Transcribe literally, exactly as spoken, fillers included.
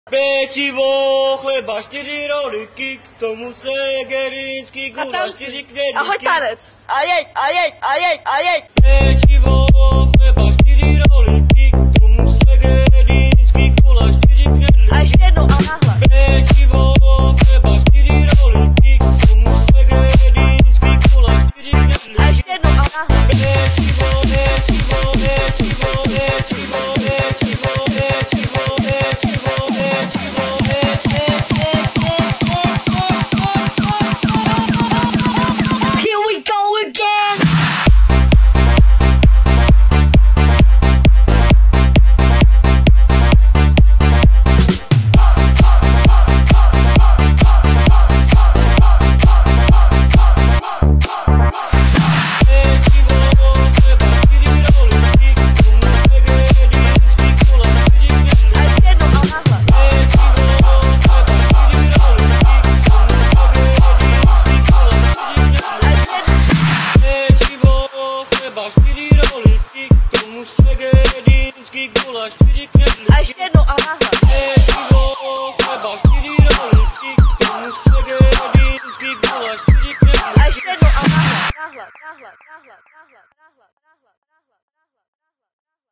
Pečivo, chleba, čtyři roliky, k tomu segerinský gulaš, čtyři knedlíky. Ahoj tanec. A jeď, a jeď, a jeď, a jeď. Pečivo, chleba, čtyři roliky, k tomu segerinský gulaš, čtyři knedlíky. A ještě jednou a nahlas. Pečivo, chleba, čtyři roliky, k tomu segerinský gulaš, čtyři knedlíky. A ještě jednou a nahlas. Pečivo, pečivo, pečivo, pečivo, pečivo, pečivo, pečivo, pečivo, Here we go again. A ještě jednou a nahlas. Pečivo, chleba, čtyři roliky,